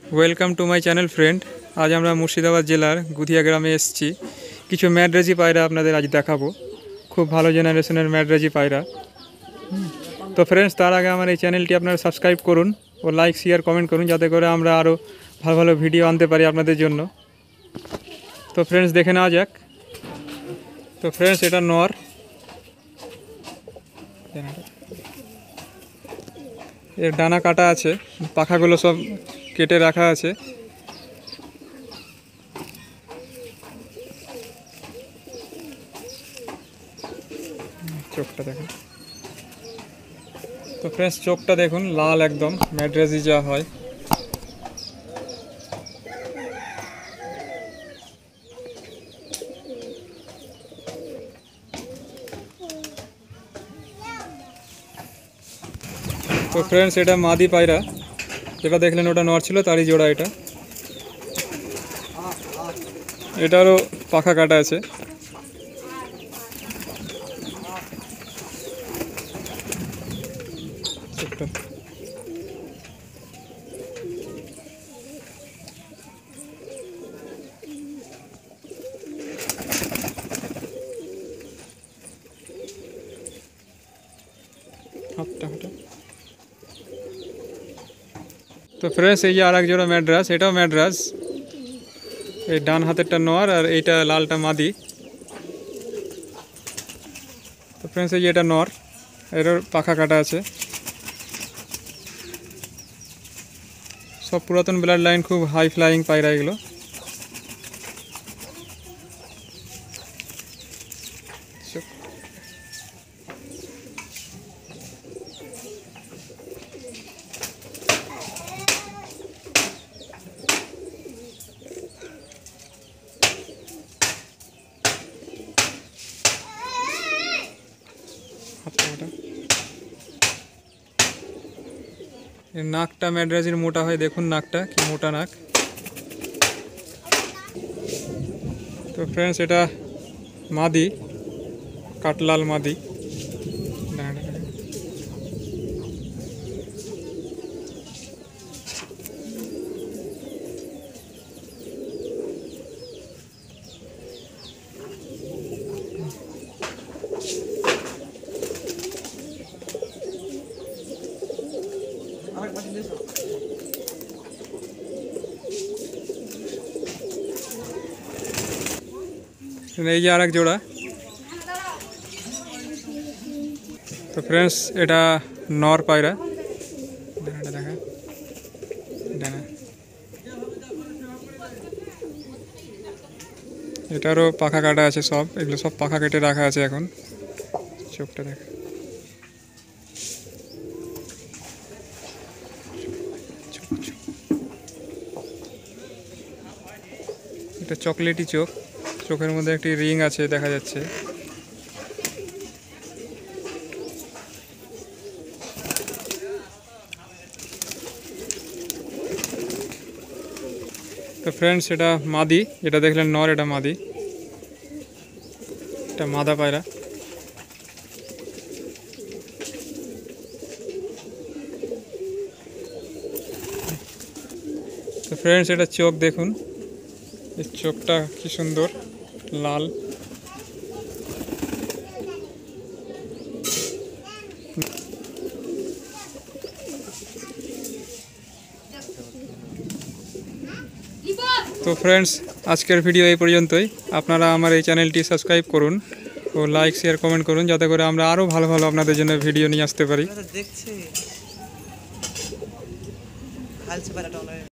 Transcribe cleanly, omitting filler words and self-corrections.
Welcome to my channel friend. আজ আমরা মুর্শিদাবাদ জেলার গুধিয়া গ্রামে এসেছি। কিছু ম্যাড্রেজি পায়রা আপনাদের আজ দেখাবো। খুব ভালো জেনারেশনের ম্যাড্রেজি পায়রা। তো ফ্রেন্ডস, তার আগে আমার এই চ্যানেলটি আপনারা সাবস্ক্রাইব করুন ও লাইক শেয়ার কমেন্ট করুন, যাতে করে আমরা আরও ভালো ভালো ভিডিও আনতে পারি আপনাদের জন্য। তো ফ্রেন্ডস, দেখে নেওয়া যাক। তো ফ্রেন্ডস, এটা নর। এর ডানা কাটা আছে, পাখাগুলো সব কেটে রাখা আছে। চোখটা দেখুন। তো ফ্রেন্ডস, চোখটা দেখুন, লাল একদম, ম্যাড্রেজি যা হয়। তো ফ্রেন্ডস, এটা মাদি পায়রা, যেটা দেখলেন ওটা নর ছিল, তারই জোড়া এটা। এটারও পাখা কাটা আছে। তো ফ্রেন্ডস, এই যে আর এক জোড়া ম্যাড্রাস, এটাও ম্যাড্রাস। এই ডান হাতেরটা নর আর এইটা লালটা মাদি। তো ফ্রেন্ডস, এই যে এটা নর, এটার পাখা কাটা আছে। সব পুরাতন ব্লাড লাইন, খুব হাই ফ্লাইং পায়রা এগুলো। এর নাকটা ম্যাড্রাজির মোটা হয়, দেখুন নাকটা কি মোটা নাক। তো ফ্রেন্ডস, এটা মাদি, কাটলাল মাদি। এই যে আর এক জোড়া। তো ফ্রেন্ডস, এটা নর পায়রা, দেখা এটারও পাখা কাটা আছে সব, এগুলো সব পাখা কেটে রাখা আছে এখন। চোখটা দেখা। এটা চকলেটি চোখ, চোখের মধ্যে একটি রিং আছে দেখা যাচ্ছে। তো ফ্রেন্ডস, এটা মাদি, যেটা দেখলেন নর, এটা মাদি, এটা মাদা পায়রা। তো ফ্রেন্ডস, এটা চোখ দেখুন, এই চোখটা কি সুন্দর লাল। তো ফ্রেন্ডস, আজকের ভিডিও এই পর্যন্তই। আপনারা আমার এই চ্যানেলটি সাবস্ক্রাইব করুন ও লাইক শেয়ার কমেন্ট করুন, যাতে করে আমরা আরও ভালো ভালো আপনাদের জন্য ভিডিও নিয়ে আসতে পারি।